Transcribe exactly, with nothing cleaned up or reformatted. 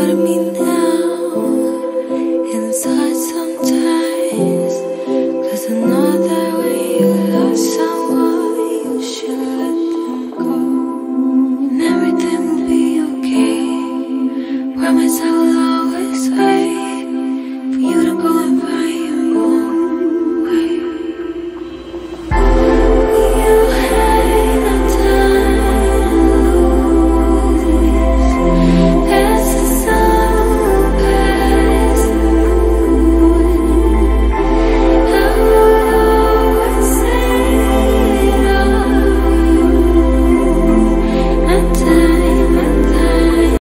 letting me now inside sometimes. Cause I know that when you love someone, you should let them go. And everything will be okay. Promise I will